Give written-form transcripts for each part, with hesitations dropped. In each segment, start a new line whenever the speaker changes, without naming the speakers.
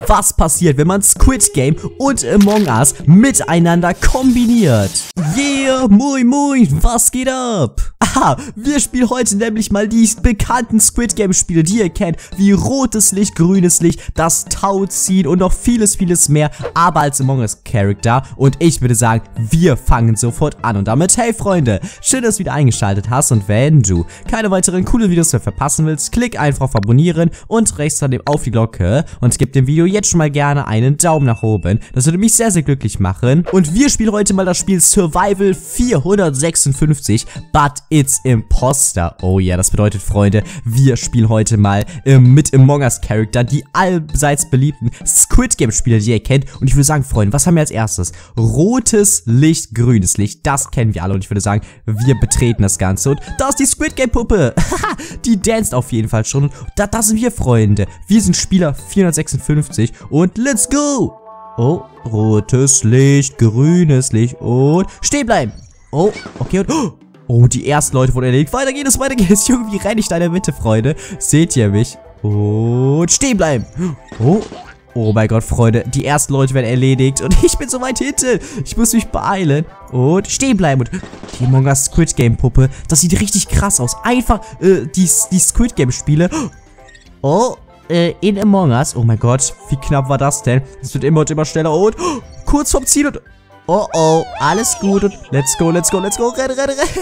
was passiert, wenn man Squid Game und Among Us miteinander kombiniert. Yeah, moin moin, was geht ab? Aha, wir spielen heute nämlich mal die bekannten Squid Game Spiele, die ihr kennt, wie rotes Licht, grünes Licht, das Tauziehen und noch vieles mehr, aber als Among Us Charakter. Und ich würde sagen, wir fangen sofort an. Und damit, hey Freunde, schön, dass du wieder eingeschaltet hast. Und wenn du keine weiteren coolen Videos mehr verpassen willst, klick einfach auf Abonnieren und rechts daneben auf die Glocke und gib dem Video jetzt schon mal gerne einen Daumen nach oben. Das würde mich sehr glücklich machen. Und wir spielen heute mal das Spiel Survival 456, but it's Imposter. Oh ja, das bedeutet, Freunde, wir spielen heute mal mit Among Us Charakter die allseits beliebten Squid Game Spiele, die ihr kennt. Und ich würde sagen, Freunde, was haben wir als erstes? Rotes Licht, grünes Licht, das kennen wir alle. Und ich würde sagen, wir betreten das Ganze. Und da ist die Squid Game Puppe. Die danst auf jeden Fall schon. Und da sind wir, Freunde. Wir sind Spieler 456 und let's go! Oh, rotes Licht, grünes Licht und stehen bleiben. Oh, okay und oh, die ersten Leute wurden erledigt. Weiter geht es. Junge, wie renne ich da in der Mitte, Freunde? Seht ihr mich? Und stehen bleiben. Oh mein Gott, Freunde, die ersten Leute werden erledigt und ich bin so weit hinten. Ich muss mich beeilen und stehen bleiben. Und die Among Us Squid Game Puppe, das sieht richtig krass aus. Einfach die Squid Game Spiele. Oh, in Among Us. Oh mein Gott, wie knapp war das denn? Es wird immer und immer schneller und kurz vorm Ziel und oh, alles gut und let's go, renn.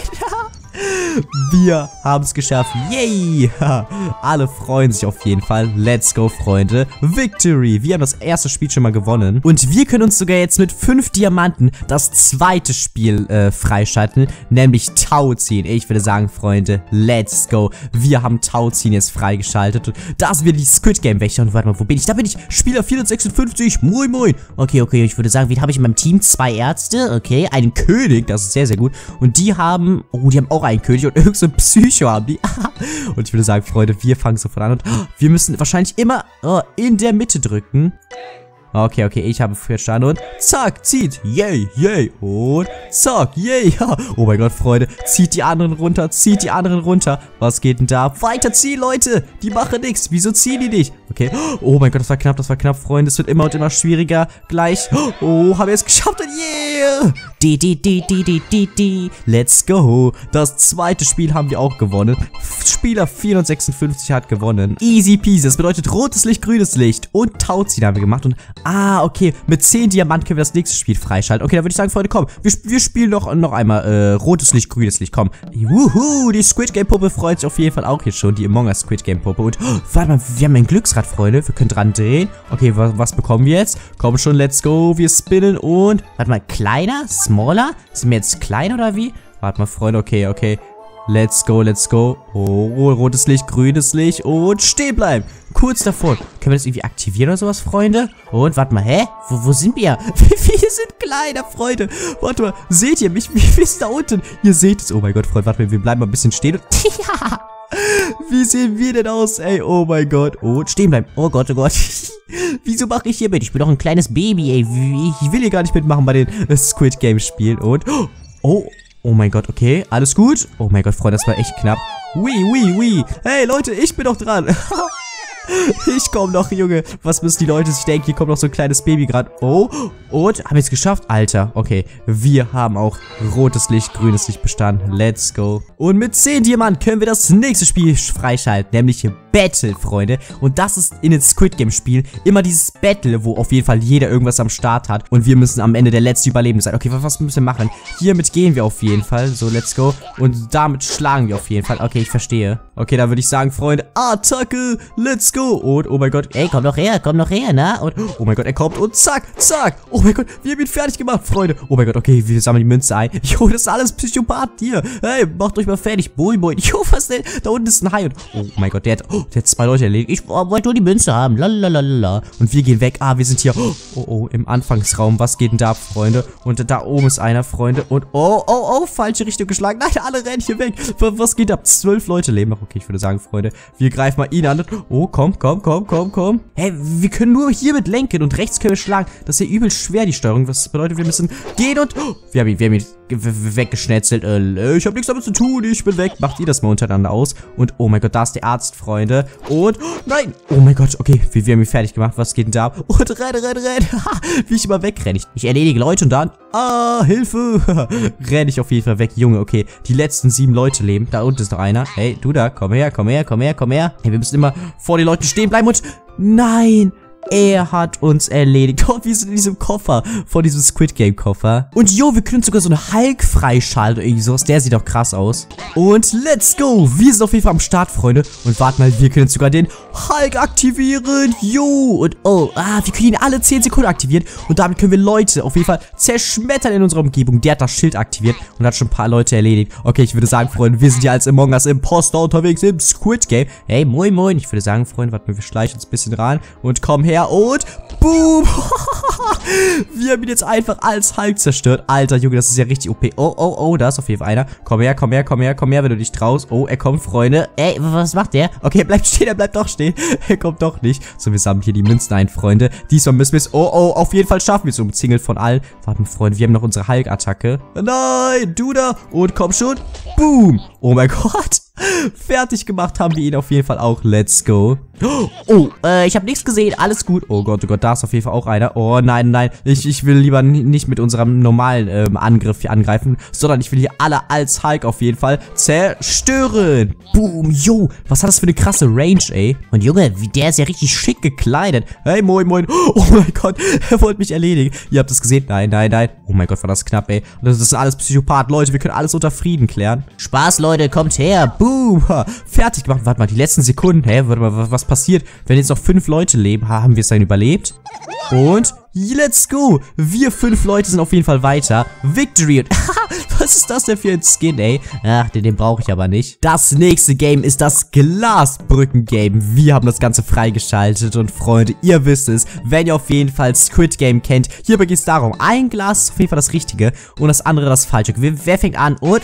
Wir haben es geschafft. Yay! Alle freuen sich auf jeden Fall. Let's go, Freunde. Victory! Wir haben das erste Spiel schon mal gewonnen. Und wir können uns sogar jetzt mit 5 Diamanten das zweite Spiel freischalten, nämlich Tauziehen. Ich würde sagen, Freunde, let's go. Wir haben Tauziehen jetzt freigeschaltet. Und da sind wir die Squid Game Wächter. Und warte mal, wo bin ich? Da bin ich. Spieler 456. Moin. Okay. Ich würde sagen, wen habe ich in meinem Team? 2 Ärzte. Okay. Einen König. Das ist sehr gut. Und die haben auch einen König und irgend so ein Psycho haben die. Und ich würde sagen, Freunde, wir fangen sofort an und wir müssen wahrscheinlich immer in der Mitte drücken. Okay, ich habe verstanden und zack, zieht, yay, und zack, yay, oh mein Gott, Freunde, zieht die anderen runter, was geht denn da? Weiterziehen, Leute, die machen nichts, wieso ziehen die nicht? Okay, oh mein Gott, das war knapp, Freunde, es wird immer und immer schwieriger, gleich, haben wir es geschafft und yeah, let's go, das zweite Spiel haben wir auch gewonnen, Spieler 456 hat gewonnen, easy peasy, das bedeutet rotes Licht, grünes Licht und Tauziehen haben wir gemacht und okay, mit 10 Diamanten können wir das nächste Spiel freischalten. Okay, dann würde ich sagen, Freunde, komm, wir spielen noch einmal rotes Licht, grünes Licht, komm. Wuhu, die Squid Game Puppe freut sich auf jeden Fall auch jetzt schon, die Among Us Squid Game Puppe. Und warte mal, wir haben ein Glücksrad, Freunde, wir können dran drehen. Okay, was bekommen wir jetzt? Komm schon, let's go, wir spinnen und, warte mal, kleiner, smaller? Sind wir jetzt klein oder wie? Warte mal, Freunde, okay. Let's go. Oh, rotes Licht, grünes Licht und stehen bleiben. Kurz davor. Können wir das irgendwie aktivieren oder sowas, Freunde? Und, warte mal, hä? Wo sind wir? Wir sind kleiner, Freunde. Warte mal, seht ihr mich? Wir sind da unten. Ihr seht es. Oh mein Gott, Freunde, warte mal, wir bleiben mal ein bisschen stehen. Und ja. Wie sehen wir denn aus, ey? Oh mein Gott. Und stehen bleiben. Oh Gott. Wieso mache ich hier mit? Ich bin doch ein kleines Baby, ey. Ich will hier gar nicht mitmachen bei den Squid Game Spielen. Und, oh mein Gott, okay, alles gut? Oh mein Gott, Freunde, das war echt knapp. Wii. Hey, Leute, ich bin doch dran. Ich komme noch, Junge. Was müssen die Leute sich denken? Hier kommt noch so ein kleines Baby gerade. Oh, und haben wir es geschafft? Alter, okay. Wir haben auch rotes Licht, grünes Licht bestanden. Let's go. Und mit 10 Diamanten können wir das nächste Spiel freischalten, nämlich Battle, Freunde. Und das ist in den Squid Game Spielen immer dieses Battle, wo auf jeden Fall jeder irgendwas am Start hat. Und wir müssen am Ende der letzte Überlebende sein. Okay, was müssen wir machen? Hiermit gehen wir auf jeden Fall. So, let's go. Und damit schlagen wir auf jeden Fall. Okay, ich verstehe. Okay, dann würde ich sagen, Freunde, Attacke, let's go. Und, oh mein Gott, ey, komm doch her, na? Und, oh mein Gott, er kommt und zack. Oh mein Gott, wir haben ihn fertig gemacht, Freunde. Oh mein Gott, okay, wir sammeln die Münze ein. Jo, das ist alles Psychopath hier. Hey, macht euch mal fertig. Boing. Jo, was denn? Da unten ist ein Hai. Und, oh mein Gott, der hat 2 Leute erledigt. Ich wollte nur die Münze haben. Lalalala. Und wir gehen weg. Wir sind hier. Oh, im Anfangsraum. Was geht denn da, Freunde? Und da oben ist einer, Freunde. Und, falsche Richtung geschlagen. Nein, alle rennen hier weg. Was geht ab? 12 Leute leben noch. Okay, ich würde sagen, Freunde, wir greifen mal ihn an. Oh, komm. Hey, wir können nur hiermit lenken und rechts können wir schlagen. Das ist ja übel schwer, die Steuerung. Was bedeutet, wir müssen gehen und... wir haben ihn weggeschnetzelt. Ich habe nichts damit zu tun, ich bin weg. Macht ihr das mal untereinander aus. Und oh mein Gott, da ist der Arzt, Freunde. Und, nein, oh mein Gott, okay, wir haben ihn fertig gemacht. Was geht denn da? Und renn. Wie ich immer wegrenne. Ich erledige Leute und dann, Hilfe. Renn ich auf jeden Fall weg. Junge, okay, die letzten 7 Leute leben. Da unten ist noch einer. Hey, du da, komm her. Hey, wir müssen immer vor den Leuten stehen bleiben und, nein. Er hat uns erledigt. Oh, wir sind in diesem Koffer. Von diesem Squid Game Koffer. Und jo, wir können sogar so einen Hulk freischalten oder irgendwie sowas. Der sieht doch krass aus. Und let's go. Wir sind auf jeden Fall am Start, Freunde. Und warte mal, wir können sogar den Hulk aktivieren. Jo. Und wir können ihn alle 10 Sekunden aktivieren. Und damit können wir Leute auf jeden Fall zerschmettern in unserer Umgebung. Der hat das Schild aktiviert und hat schon ein paar Leute erledigt. Okay, ich würde sagen, Freunde, wir sind hier als Among Us Imposter unterwegs im Squid Game. Hey, moin. Ich würde sagen, Freunde, warte mal, wir schleichen uns ein bisschen ran. Und kommen her. Und boom. Wir haben ihn jetzt einfach als Hulk zerstört. Alter, Junge, das ist ja richtig OP. Oh, da ist auf jeden Fall einer. Komm her, wenn du dich traust. Oh, er kommt, Freunde. Ey, was macht der? Okay, er bleibt stehen, er bleibt doch stehen. Er kommt doch nicht. So, wir sammeln hier die Münzen ein, Freunde. Diesmal müssen wir es, auf jeden Fall schaffen wir es, umzingelt von allen. Warte mal, Freunde, wir haben noch unsere Hulk-Attacke. Nein, du da. Und komm schon. Boom. Oh mein Gott. Fertig gemacht haben wir ihn auf jeden Fall auch. Let's go. Oh, ich habe nichts gesehen. Alles gut. Oh Gott, da ist auf jeden Fall auch einer. Oh nein. Ich will lieber nicht mit unserem normalen Angriff hier angreifen, sondern ich will hier alle als Hulk auf jeden Fall zerstören. Boom, jo. Was hat das für eine krasse Range, ey? Und Junge, der ist ja richtig schick gekleidet. Hey, moin. Oh mein Gott, er wollte mich erledigen. Ihr habt es gesehen. Nein. Oh mein Gott, war das knapp, ey. Das ist alles Psychopath. Leute, wir können alles unter Frieden klären. Spaß, Leute, kommt her. Boom. Fertig gemacht. Warte mal, die letzten Sekunden. Hä, warte mal, was passiert, wenn jetzt noch 5 Leute leben? Haben wir es dann überlebt? Und let's go. Wir 5 Leute sind auf jeden Fall weiter. Victory. Und was ist das denn für ein Skin, ey? Ach, den brauche ich aber nicht. Das nächste Game ist das Glasbrücken-Game. Wir haben das Ganze freigeschaltet. Und Freunde, ihr wisst es, wenn ihr auf jeden Fall Squid Game kennt, hierbei geht es darum, ein Glas ist auf jeden Fall das Richtige und das andere das Falsche. Wer fängt an? Und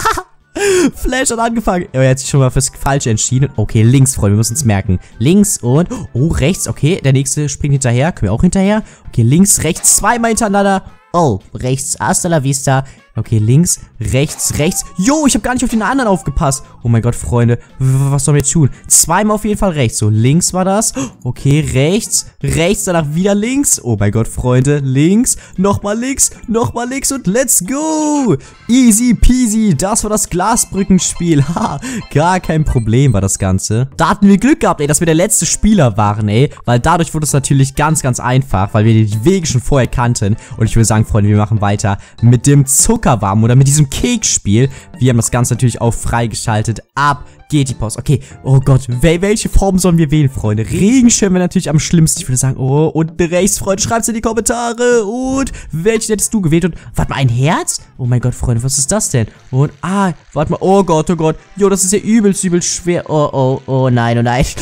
Flash hat angefangen. Er hat sich schon mal fürs Falsche entschieden. Okay, links, Freunde, wir müssen uns merken. Links und, rechts, okay. Der nächste springt hinterher. Können wir auch hinterher? Okay, links, rechts, zweimal hintereinander. Oh, rechts, hasta la vista. Okay, links, rechts. Jo, ich habe gar nicht auf den anderen aufgepasst. Oh mein Gott, Freunde. Was sollen wir jetzt tun? Zweimal auf jeden Fall rechts. So, links war das. Okay, rechts, danach wieder links. Oh mein Gott, Freunde. Links, nochmal links und let's go. Easy peasy. Das war das Glasbrückenspiel. Ha, gar kein Problem war das Ganze. Da hatten wir Glück gehabt, ey, dass wir der letzte Spieler waren, ey. Weil dadurch wurde es natürlich ganz einfach, weil wir die Wege schon vorher kannten. Und ich würde sagen, Freunde, wir machen weiter mit dem Zuckerwarm oder mit diesem Keksspiel. Wir haben das Ganze natürlich auch freigeschaltet. Ab geht die Post. Okay, oh Gott, welche Form sollen wir wählen, Freunde? Regenschirm wäre natürlich am schlimmsten. Ich würde sagen, und rechts, Freunde, schreibt's in die Kommentare. Und welchen hättest du gewählt? Und, warte mal, ein Herz? Oh mein Gott, Freunde, was ist das denn? Und, warte mal, oh Gott. Jo, das ist ja übelst schwer. Oh nein.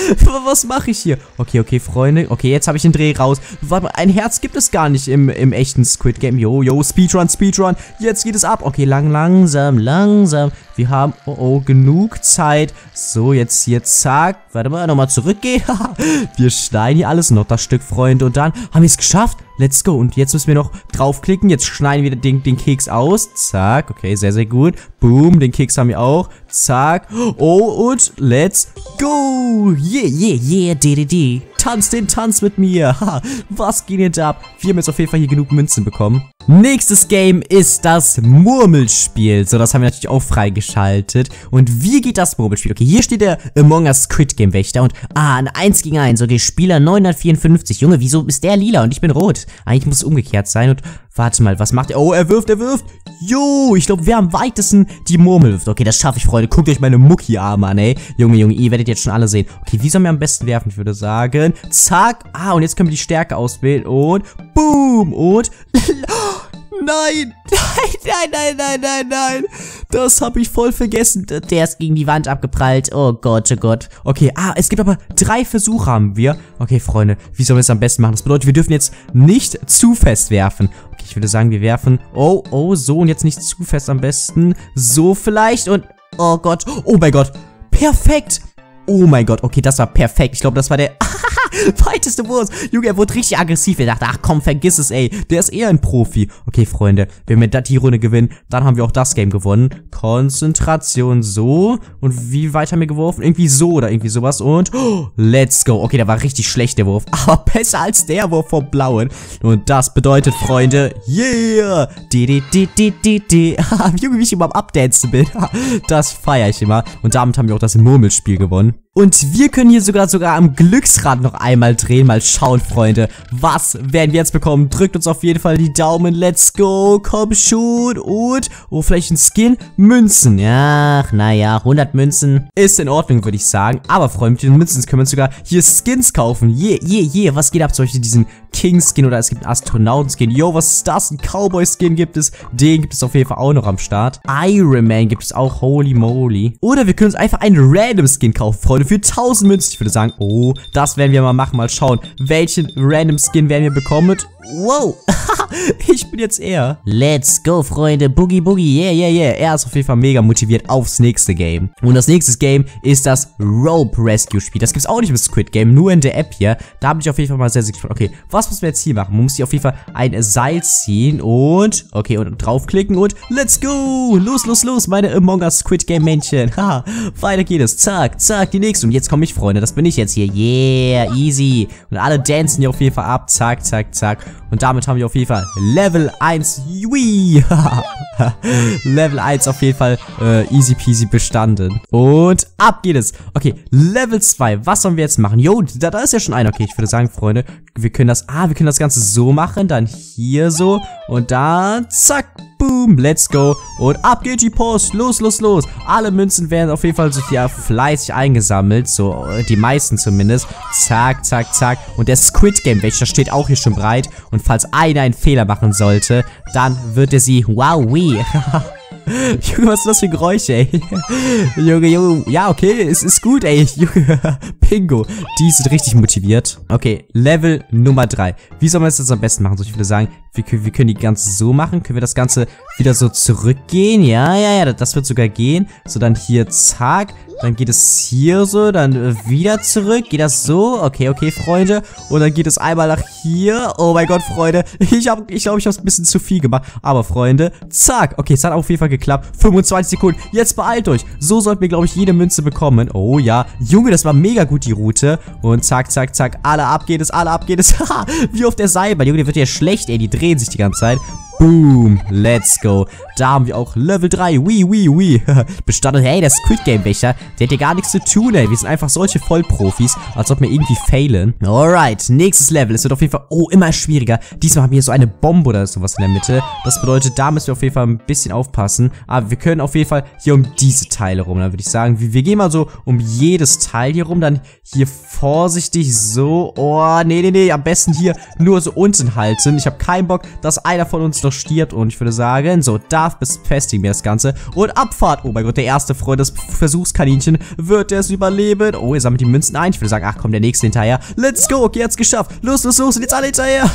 Was mache ich hier? Okay, Freunde. Okay, jetzt habe ich den Dreh raus. Warte mal, ein Herz gibt es gar nicht im echten Squid Game. Jo, Speedrun. Jetzt geht es ab. Okay, langsam. Wir haben, genug Zeit. So, jetzt hier, zack. Warte mal, nochmal zurückgehen. Wir schneiden hier alles noch, das Stück, Freunde. Und dann haben wir es geschafft. Let's go. Und jetzt müssen wir noch draufklicken. Jetzt schneiden wir den Keks aus. Zack. Okay, sehr gut. Boom, den Keks haben wir auch. Zack. Oh, und let's go. Yeah. Tanz den Tanz mit mir. Ha, was geht jetzt ab? Wir haben jetzt auf jeden Fall hier genug Münzen bekommen. Nächstes Game ist das Murmelspiel. So, das haben wir natürlich auch freigeschaltet. Und wie geht das Murmelspiel? Okay, hier steht der Among Us Squid Game Wächter. Und, ein 1 gegen 1. Okay, Spieler 954. Junge, wieso ist der lila und ich bin rot? Eigentlich muss es umgekehrt sein. Und, warte mal, was macht er? Oh, er wirft. Jo, ich glaube, wer am weitesten die Murmel wirft. Okay, das schaffe ich, Freunde. Guckt euch meine Mucki-Arme an, ey. Junge, ihr werdet jetzt schon alle sehen. Okay, wie sollen wir am besten werfen? Ich würde sagen, zack. Und jetzt können wir die Stärke auswählen. Und, boom. Und, nein. Das habe ich voll vergessen. Der ist gegen die Wand abgeprallt. Oh Gott. Okay, es gibt aber 3 Versuche haben wir. Okay, Freunde, wie sollen wir es am besten machen? Das bedeutet, wir dürfen jetzt nicht zu fest werfen. Okay, ich würde sagen, wir werfen. Oh, so und jetzt nicht zu fest am besten. So vielleicht und, oh Gott. Oh mein Gott. Perfekt. Oh mein Gott, okay, das war perfekt. Ich glaube, das war der Weiteste Wurst. Junge, er wurde richtig aggressiv. Er dachte, ach komm, vergiss es, ey. Der ist eher ein Profi. Okay, Freunde, wenn wir die Runde gewinnen, dann haben wir auch das Game gewonnen. Konzentration, so. Und wie weit haben wir geworfen? Irgendwie so oder irgendwie sowas. Und let's go. Okay, der war richtig schlecht, der Wurf. Aber besser als der Wurf vom Blauen. Und das bedeutet, Freunde, yeah. Junge, wie ich immer am Abdancen bin. Das feiere ich immer. Und damit haben wir auch das Murmelspiel gewonnen. Und wir können hier sogar am Glücksrad noch einmal drehen. Mal schauen, Freunde. Was werden wir jetzt bekommen? Drückt uns auf jeden Fall die Daumen. Let's go. Komm schon. Und, oh, vielleicht ein Skin? Münzen. Ja, naja, 100 Münzen ist in Ordnung, würde ich sagen. Aber, Freunde, mit den Münzen können wir uns sogar hier Skins kaufen. Yeah. Was geht ab? Zum Beispiel diesen King-Skin oder es gibt einen Astronauten-Skin. Yo, was ist das? Ein Cowboy-Skin gibt es. Den gibt es auf jeden Fall auch noch am Start. Iron Man gibt es auch. Holy moly. Oder wir können uns einfach einen Random-Skin kaufen, Freunde. Für 1000 Münzen. Ich würde sagen, oh, das werden wir mal machen. Mal schauen, welchen Random Skin werden wir bekommen. Wow, ich bin jetzt er. Let's go, Freunde. Boogie, yeah. Er ist auf jeden Fall mega motiviert aufs nächste Game. Und das nächste Game ist das Rope Rescue Spiel. Das gibt's auch nicht im Squid Game, nur in der App hier. Da bin ich auf jeden Fall mal sehr gespannt. Okay, was müssen wir jetzt hier machen? Man muss hier auf jeden Fall ein Seil ziehen und, okay, und draufklicken und let's go. Los, meine Among Us Squid Game Männchen. Haha, weiter geht es. Zack, die nächste. Und jetzt komme ich, Freunde. Das bin ich jetzt hier. Yeah, easy. Und alle dancen hier auf jeden Fall ab. Zack. Und damit haben wir auf jeden Fall Level 1. Jui. Level 1 auf jeden Fall easy peasy bestanden. Und ab geht es. Okay, Level 2. Was sollen wir jetzt machen? Jo, da ist ja schon einer. Okay, ich würde sagen, Freunde, wir können das Ganze so machen. Dann hier so. Und dann zack. Boom, let's go. Und ab geht die Post. Los. Alle Münzen werden auf jeden Fall so hier fleißig eingesammelt. So, die meisten zumindest. Zack. Und der Squid Game Wächter steht auch hier schon bereit. Und falls einer einen Fehler machen sollte, dann wird er sie Wowie. Junge, was ist das für Geräusche, ey? Junge. Ja, okay, es ist gut, ey. Junge, Bingo. Die sind richtig motiviert. Okay, Level Nummer 3. Wie soll man das jetzt am besten machen? So, ich würde sagen, wir können die Ganze so machen. Können wir das Ganze wieder so zurückgehen? Ja, das wird sogar gehen. So, dann hier, zack. Dann geht es hier so, dann wieder zurück. Geht das so? Okay, Freunde. Und dann geht es einmal nach hier. Oh mein Gott, Freunde. Ich glaube, ich habe es ein bisschen zu viel gemacht. Aber, Freunde, zack. Okay, es hat auf jeden Fall geklappt. 25 Sekunden. Jetzt beeilt euch. So sollten wir, glaube ich, jede Münze bekommen. Oh ja. Junge, das war mega gut, die Route. Und zack. Alle ab geht es. Wie auf der Seilbahn. Junge, der wird ja schlecht, ey. Die drehen sich die ganze Zeit. Boom, let's go. Da haben wir auch Level 3. Wii. Bestanden. Hey, der Squid Game Wächter, der hat hier gar nichts zu tun, ey. Wir sind einfach solche Vollprofis, als ob wir irgendwie failen. Alright, nächstes Level. Es wird auf jeden Fall, immer schwieriger. Diesmal haben wir hier so eine Bombe oder sowas in der Mitte. Das bedeutet, da müssen wir auf jeden Fall ein bisschen aufpassen. Aber wir können auf jeden Fall hier um diese Teile rum. Dann würde ich sagen, wir gehen mal so um jedes Teil hier rum. Dann hier vorsichtig so. Oh, nee. Am besten hier nur so unten halten. Ich habe keinen Bock, dass einer von uns noch stirbt. Und ich würde sagen, so, da befestigen wir das Ganze. Und Abfahrt. Oh mein Gott, der erste Freund, das Versuchskaninchen, wird es überleben. Oh, ihr sammelt die Münzen ein. Ich würde sagen, ach komm, der nächste hinterher. Let's go. Okay, jetzt geschafft. Los. Und jetzt alle hinterher.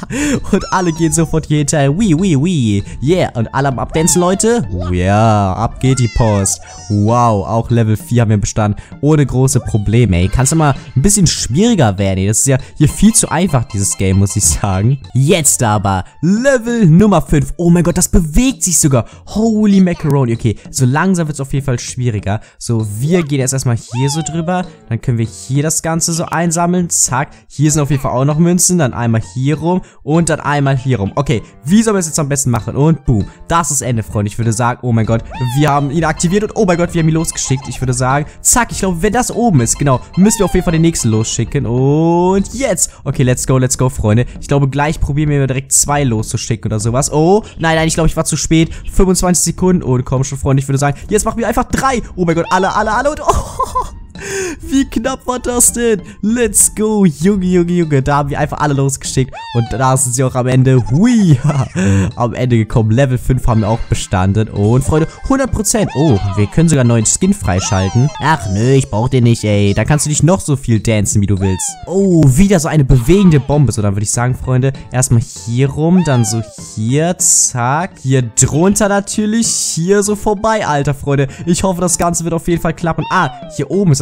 Und alle gehen sofort hier hinterher. Wii. Yeah. Und alle am Abdancen, Leute. Oh ja, ab geht die Post. Wow, auch Level 4 haben wir bestanden. Ohne große Probleme, ey. Kannst du mal ein bisschen schwieriger werden, ey. Das ist ja hier viel zu einfach, dieses Game, muss ich sagen. Jetzt aber Level Nummer 5. Oh mein Gott, das bewegt sich sogar. Holy Macaroni. Okay, so langsam wird es auf jeden Fall schwieriger. So, wir gehen jetzt erstmal hier so drüber. Dann können wir hier das Ganze so einsammeln. Zack. Hier sind auf jeden Fall auch noch Münzen. Dann einmal hier rum und dann einmal hier rum. Okay, wie sollen wir es jetzt am besten machen? Und boom. Das ist Ende, Freunde. Ich würde sagen, oh mein Gott, wir haben ihn aktiviert und oh mein Gott, wir haben ihn losgeschickt. Ich würde sagen, zack, ich glaube, wenn das oben ist, genau, müssen wir auf jeden Fall den nächsten losschicken. Und jetzt. Okay, let's go, Freunde. Ich glaube, gleich probieren wir direkt 2 loszuschicken oder sowas. Oh, nein, ich glaube, ich war zu spät. 25 Sekunden. Oh, komm schon, Freunde. Ich würde sagen, jetzt machen wir einfach 3. Oh mein Gott, alle. Und oh, wie knapp war das denn? Let's go, Junge. Da haben wir einfach alle losgeschickt. Und da sind sie auch am Ende. Hui. Am Ende gekommen. Level 5 haben wir auch bestanden. Und, Freunde, 100%. Oh, wir können sogar einen neuen Skin freischalten. Ach, nö, ich brauch den nicht, ey. Da kannst du dich noch so viel dancen, wie du willst. Oh, wieder so eine bewegende Bombe. So, dann würde ich sagen, Freunde, erstmal hier rum. Dann so hier. Zack. Hier drunter natürlich. Hier so vorbei, alter Freunde. Ich hoffe, das Ganze wird auf jeden Fall klappen. Ah, hier oben ist das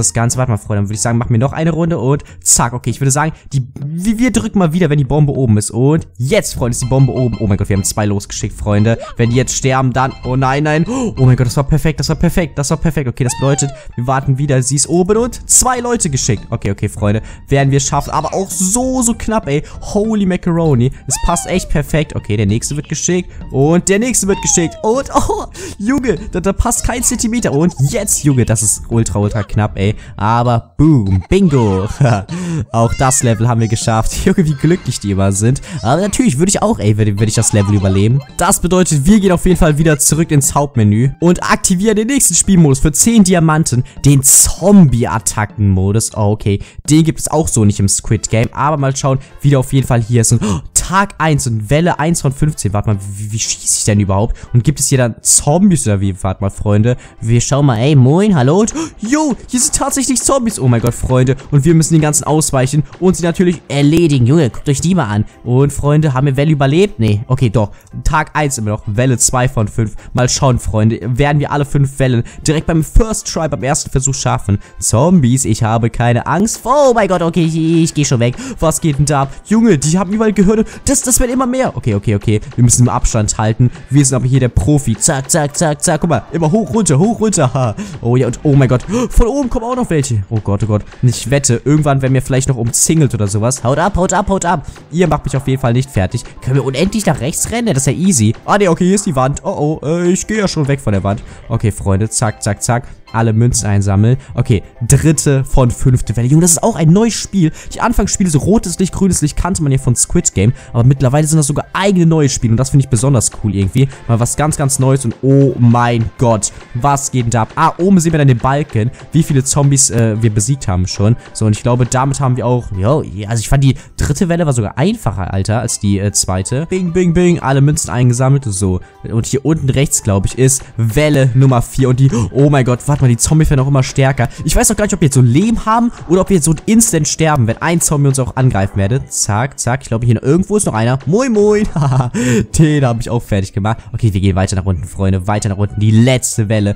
das Ganze. Warte mal, Freunde, dann würde ich sagen, machen wir noch eine Runde und zack. Okay, ich würde sagen, wir drücken mal wieder, wenn die Bombe oben ist. Und jetzt, Freunde, ist die Bombe oben. Oh mein Gott, wir haben 2 losgeschickt, Freunde. Wenn die jetzt sterben, dann... Oh nein, nein. Oh mein Gott, das war perfekt, das war perfekt, das war perfekt. Okay, das bedeutet, wir warten wieder. Sie ist oben und 2 Leute geschickt. Okay, okay, Freunde, werden wir schaffen. Aber auch so knapp, ey. Holy Macaroni. Es passt echt perfekt. Okay, der nächste wird geschickt. Und der nächste wird geschickt. Und, oh, Junge, da passt kein Zentimeter. Und jetzt, Junge, das ist ultra knapp, ey. Aber, boom, bingo. Auch das Level haben wir geschafft. Junge, wie glücklich die immer sind. Aber natürlich würde ich auch, ey, würde ich das Level überleben. Das bedeutet, wir gehen auf jeden Fall wieder zurück ins Hauptmenü und aktivieren den nächsten Spielmodus für 10 Diamanten. Den Zombie-Attacken-Modus. Oh, okay. Den gibt es auch so nicht im Squid Game. Aber mal schauen, wie der auf jeden Fall hier ist. Und Tag 1 und Welle 1 von 15. Warte mal, wie schieße ich denn überhaupt? Und gibt es hier dann Zombies oder wie? Warte mal, Freunde. Wir schauen mal, ey, moin, hallo. Und, jo, hier sind tatsächlich Zombies. Oh mein Gott, Freunde. Und wir müssen den ganzen ausweichen und sie natürlich erledigen. Junge, guckt euch die mal an. Und, Freunde, haben wir Welle überlebt? Nee, okay, doch. Tag 1 immer noch. Welle 2 von 5. Mal schauen, Freunde. Werden wir alle 5 Wellen direkt beim First Try, beim ersten Versuch schaffen? Zombies, ich habe keine Angst. Oh mein Gott, okay, ich gehe schon weg. Was geht denn da? Junge, die haben überall Gehirne. Das werden immer mehr. Okay. Wir müssen im Abstand halten. Wir sind aber hier der Profi. Zack. Guck mal, immer hoch, runter. Ha. Oh ja, und oh mein Gott. Von oben kommen auch noch welche. Oh Gott. Und ich wette, irgendwann werden wir vielleicht noch umzingelt oder sowas. Haut ab. Ihr macht mich auf jeden Fall nicht fertig. Können wir unendlich nach rechts rennen? Das ist ja easy. Ah, ne, okay, hier ist die Wand. Oh, ich gehe ja schon weg von der Wand. Okay, Freunde, zack. Alle Münzen einsammeln. Okay, 3. von 5. Welle. Junge, das ist auch ein neues Spiel. Die Anfangsspiele, so rotes Licht, grünes Licht, kannte man ja von Squid Game. Aber mittlerweile sind das sogar eigene neue Spiele. Und das finde ich besonders cool irgendwie. Mal was ganz Neues. Und oh mein Gott, was geht denn da ab? Ah, oben sehen wir dann den Balken, wie viele Zombies wir besiegt haben schon. So, und ich glaube, damit haben wir auch... Jo, also ich fand die 3. Welle war sogar einfacher, Alter, als die 2. Bing. Alle Münzen eingesammelt. So, und hier unten rechts, glaube ich, ist Welle Nummer 4. Und die... Oh mein Gott, warte mal, die Zombies werden auch immer stärker. Ich weiß auch gar nicht, ob wir jetzt so Leben haben oder ob wir jetzt so instant sterben, wenn ein Zombie uns auch angreifen werde. Zack. Ich glaube, hier irgendwo ist noch einer. Moin. Haha, den habe ich auch fertig gemacht. Okay, wir gehen weiter nach unten, Freunde. Weiter nach unten. Die letzte Welle.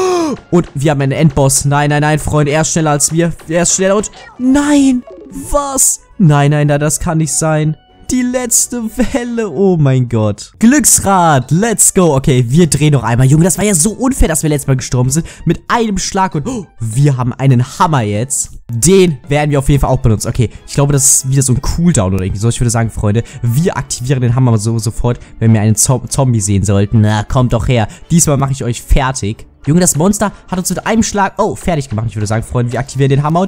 Und wir haben einen Endboss. Nein, Freunde. Er ist schneller als wir. Er ist schneller und... Nein! Was? Nein, das kann nicht sein. Die letzte Welle, oh mein Gott. Glücksrad, let's go. Okay, wir drehen noch einmal. Junge, das war ja so unfair, dass wir letztes Mal gestorben sind. Mit einem Schlag und wir haben einen Hammer jetzt. Den werden wir auf jeden Fall auch benutzen. Okay, ich glaube, das ist wieder so ein Cooldown oder irgendwie so. Ich würde sagen, Freunde, wir aktivieren den Hammer sofort, wenn wir einen Zombie sehen sollten. Na, kommt doch her. Diesmal mache ich euch fertig. Junge, das Monster hat uns mit einem Schlag, fertig gemacht. Ich würde sagen, Freunde, wir aktivieren den Hammer und...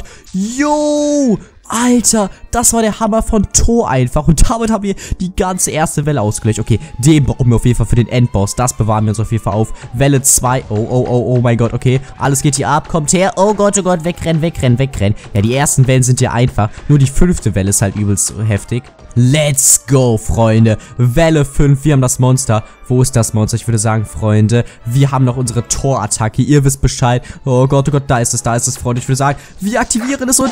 Jo! Alter, das war der Hammer von Thor einfach. Und damit haben wir die ganze erste Welle ausgelöscht. Okay, den brauchen wir auf jeden Fall für den Endboss. Das bewahren wir uns auf jeden Fall auf. Welle 2. Oh mein Gott, okay. Alles geht hier ab. Kommt her. Oh Gott, wegrennen. Ja, die ersten Wellen sind ja einfach. Nur die 5. Welle ist halt übelst heftig. Let's go, Freunde. Welle 5. Wir haben das Monster. Wo ist das Monster? Ich würde sagen, Freunde, wir haben noch unsere Tor-Attacke. Ihr wisst Bescheid. Oh Gott, da ist es, Freunde. Ich würde sagen, wir aktivieren es und...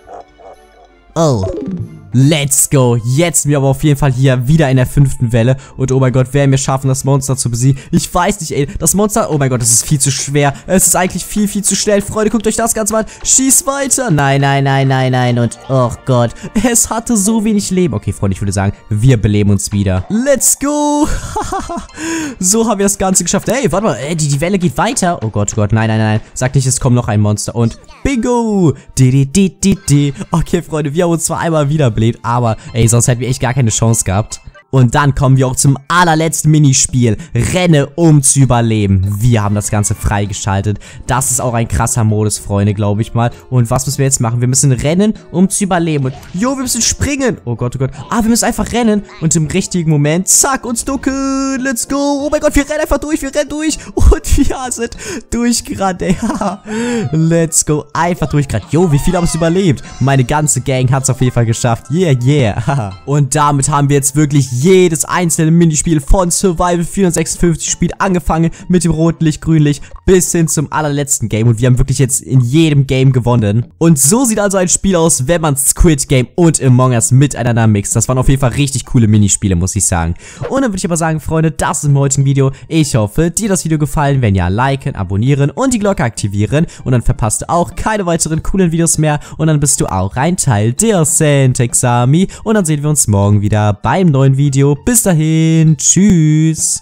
Oh, let's go. Jetzt sind wir aber auf jeden Fall hier wieder in der 5. Welle. Und oh mein Gott, werden wir schaffen, das Monster zu besiegen? Ich weiß nicht, ey. Das Monster, oh mein Gott, das ist viel zu schwer. Es ist eigentlich viel zu schnell. Freunde, guckt euch das Ganze mal an. Schieß weiter. Nein. Und, oh Gott, es hatte so wenig Leben. Okay, Freunde, ich würde sagen, wir beleben uns wieder. Let's go. So haben wir das Ganze geschafft. Ey, warte mal, die Welle geht weiter. Oh Gott, nein. Sag nicht, es kommt noch ein Monster. Und bingo. Okay, Freunde, wir haben uns zwar einmal wieder belebt, aber ey, sonst hätten wir echt gar keine Chance gehabt. Und dann kommen wir auch zum allerletzten Minispiel. Renne, um zu überleben. Wir haben das Ganze freigeschaltet. Das ist auch ein krasser Modus, Freunde, glaube ich mal. Und was müssen wir jetzt machen? Wir müssen rennen, um zu überleben. Und jo, wir müssen springen. Oh Gott. Ah, wir müssen einfach rennen. Und im richtigen Moment, zack, uns ducken. Let's go. Oh mein Gott, wir rennen einfach durch. Wir rennen durch. Und wir sind durchgerannt, ey. Let's go. Einfach durchgerannt. Jo, wie viele haben es überlebt? Meine ganze Gang hat es auf jeden Fall geschafft. Yeah. Und damit haben wir jetzt wirklich jedes einzelne Minispiel von Survival 456 Spiel, angefangen mit dem roten Licht, grünen Licht bis hin zum allerletzten Game und wir haben wirklich jetzt in jedem Game gewonnen. Und so sieht also ein Spiel aus, wenn man Squid Game und Among Us miteinander mixt. Das waren auf jeden Fall richtig coole Minispiele, muss ich sagen. Und dann würde ich aber sagen, Freunde, das ist im heutigen Video. Ich hoffe, dir das Video gefallen. Wenn ja, liken, abonnieren und die Glocke aktivieren. Und dann verpasst du auch keine weiteren coolen Videos mehr. Und dann bist du auch ein Teil der Syntax Army. Und dann sehen wir uns morgen wieder beim neuen Video. Bis dahin, tschüss.